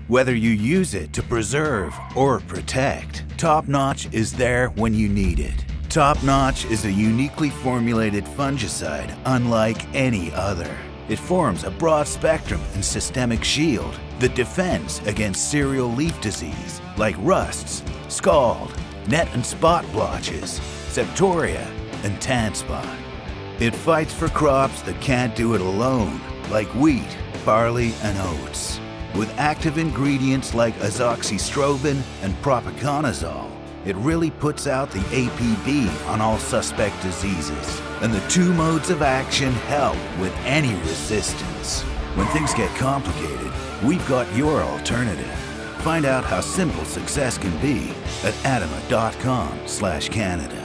Whether you use it to preserve or protect, Top Notch is there when you need it. Top Notch is a uniquely formulated fungicide unlike any other. It forms a broad spectrum and systemic shield that defends against cereal leaf disease like rusts, scald, net and spot blotches, septoria, and tan spot. It fights for crops that can't do it alone, like wheat, barley, and oats. With active ingredients like azoxystrobin and propiconazole, it really puts out the APB on all suspect diseases. And the 2 modes of action help with any resistance. When things get complicated, we've got your alternative. Find out how simple success can be at adama.com/Canada.